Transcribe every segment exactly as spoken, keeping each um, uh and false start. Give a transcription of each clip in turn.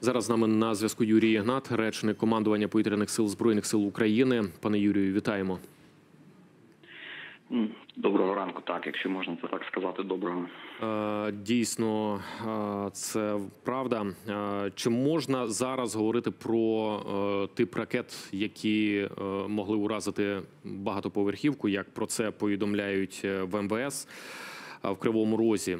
Зараз з нами на зв'язку Юрій Ігнат, речник командування повітряних сил Збройних сил України. Пане Юрію, вітаємо. Доброго ранку, так, якщо можна це так сказати, доброго. Дійсно, це правда. Чи можна зараз говорити про тип ракет, які могли уразити багатоповерхівку, як про це повідомляють в ем ве ес в Кривому Розі?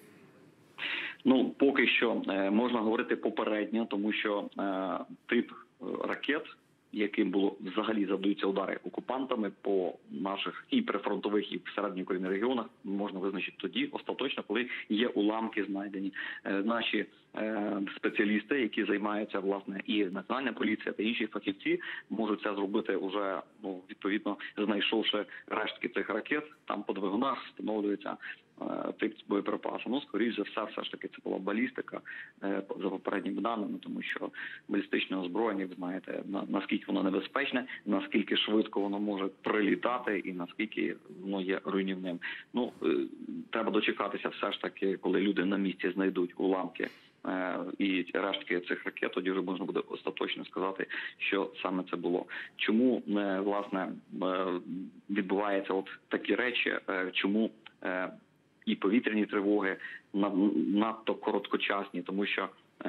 Ну, поки що можна говорити попередньо, тому що тип ракет, яким було взагалі завдаються удари окупантами по наших і прифронтових, і в середньої регіонах, можна визначити тоді остаточно, коли є уламки знайдені. Наші спеціалісти, які займаються, власне, і Національна поліція та інші фахівці, можуть це зробити уже, ну, відповідно, знайшовши рештки цих ракет, там по двигунах встановлюється тип боєприпасу. Ну, скоріш за все, все ж таки, це була балістика, за попередніми даними, тому що балістичне озброєння, ви знаєте, наскільки воно небезпечне, наскільки швидко воно може прилітати і наскільки воно є руйнівним. Ну, треба дочекатися все ж таки, коли люди на місці знайдуть уламки і рештки цих ракет, тоді вже можна буде остаточно сказати, що саме це було. Чому, власне, відбуваються от такі речі, чому і повітряні тривоги надто короткочасні, тому що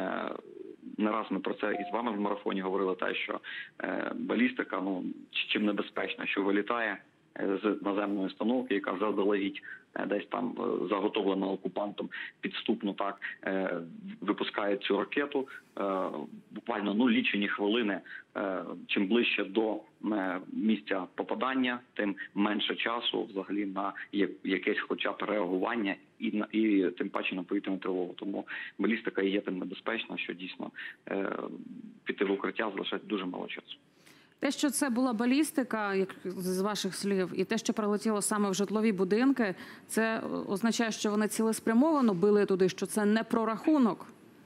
не раз ми про це і з вами в марафоні говорили, те, що балістика, ну, чим небезпечна, що вилітає з наземної установки, яка заздалегідь десь там заготовлена окупантом підступно, так, випускає цю ракету, буквально, ну, лічені хвилини, чим ближче до місця попадання, тим менше часу взагалі на якесь хоча б реагування і, і тим паче на повітряну тривогу. Тому балістика є тим небезпечна, що дійсно піти в укриття залишається дуже мало часу. Те, що це була балістика, як з ваших слів, і те, що прилетіло саме в житлові будинки, це означає, що вони цілеспрямовано били туди, що це не прорахунок?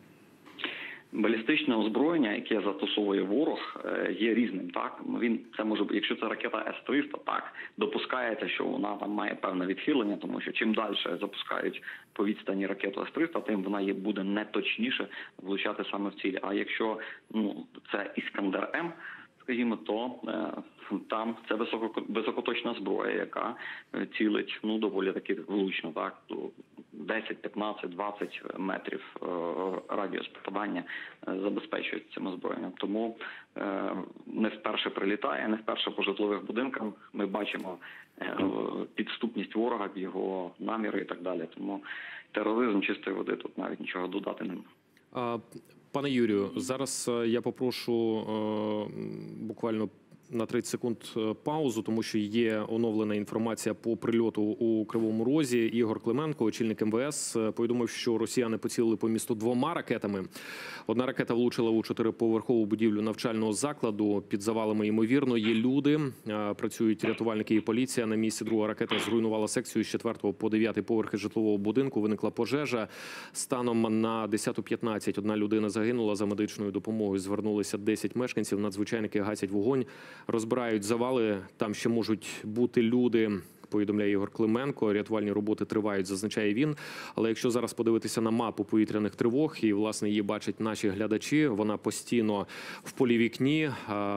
Балістичне озброєння, яке застосовує ворог, є різним. Так, він це може, якщо це ракета С триста, так допускається, що вона там має певне відхилення, тому що чим далі запускають по відстані ракету С триста, тим вона є буде неточніше влучати саме в ціль. А якщо, ну, це Іскандер М, скажімо, то е, там це високо, високоточна зброя, яка цілить, ну, доволі таки влучно, так, до десять, п'ятнадцять, двадцять метрів е, радіус попадання е, забезпечується цим озброєнням. Тому е, не вперше прилітає, не вперше по житлових будинках ми бачимо е, підступність ворога, його наміри і так далі. Тому тероризм чистої води, тут навіть нічого додати не можна. Пане Юрію, зараз я попрошу буквально на тридцять секунд паузу, тому що є оновлена інформація по прильоту у Кривому Розі. Ігор Клименко, очільник ем ве ес, повідомив, що росіяни поцілили по місту двома ракетами. Одна ракета влучила у чотириповерхову будівлю навчального закладу. Під завалами, ймовірно, є люди. Працюють рятувальники і поліція. На місці друга ракета зруйнувала секцію з четвертого по дев'ятий поверхи житлового будинку. Виникла пожежа. Станом на десяту п'ятнадцять одна людина загинула. За медичною допомогою звернулися десять мешканців. Надзвичайники гасять вогонь. Розбирають завали, там ще можуть бути люди, повідомляє Ігор Клименко. Рятувальні роботи тривають, зазначає він. Але якщо зараз подивитися на мапу повітряних тривог, і, власне, її бачать наші глядачі, вона постійно в полі вікні,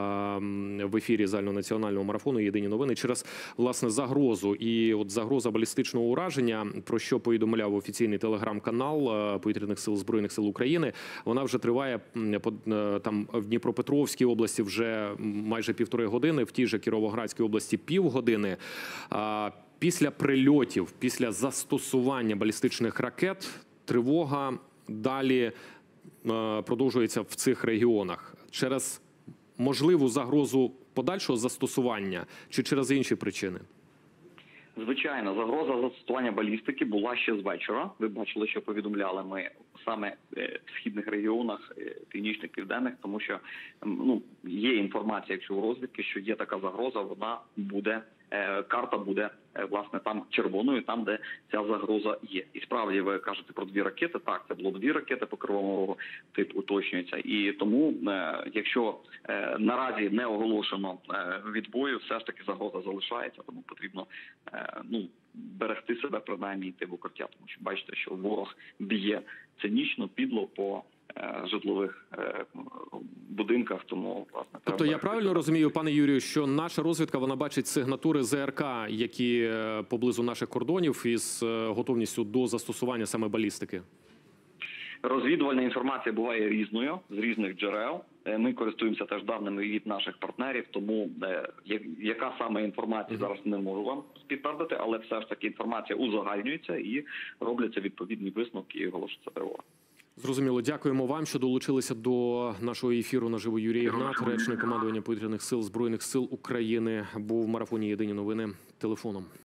в ефірі загальнонаціонального марафону «Єдині новини» через, власне, загрозу. І от загроза балістичного ураження, про що повідомляв офіційний телеграм-канал Повітряних сил Збройних сил України, вона вже триває там в Дніпропетровській області вже майже півтори години, в тій же Кіровоградській області півгодини. Після прильотів, після застосування балістичних ракет, тривога далі продовжується в цих регіонах. Через можливу загрозу подальшого застосування чи через інші причини? Звичайно, загроза застосування балістики була ще з вечора. Ви бачили, що повідомляли ми саме в східних регіонах, північних, південних, тому що, ну, є інформація, якщо у розвідки, що є така загроза, вона буде, карта буде, власне, там червоною, там, де ця загроза є. І справді, ви кажете про дві ракети, так, це було дві ракети по Кривому Рогу, тип уточнюється. І тому, якщо наразі не оголошено відбою, все ж таки загроза залишається, тому потрібно, ну, берегти себе, принаймні йти в укриття, тому що бачите, що ворог б'є цинічно, підло по е, житлових е, будинках. Тому власне Тобто треба я правильно розумію, пане Юрію, що наша розвідка вона бачить сигнатури ЗРК, які е, поблизу наших кордонів, із е, готовністю до застосування саме балістики? Розвідувальна інформація буває різною, з різних джерел. Е, Ми користуємося теж даними від наших партнерів, тому е, я- яка саме інформація зараз не можу вам підтвердити, але все ж таки інформація узагальнюється і робляться відповідні висновки і оголошується тривога. Зрозуміло. Дякуємо вам, що долучилися до нашого ефіру наживо. Юрій Ігнат, речник командування повітряних сил Збройних сил України, був в марафоні «Єдині новини» телефоном.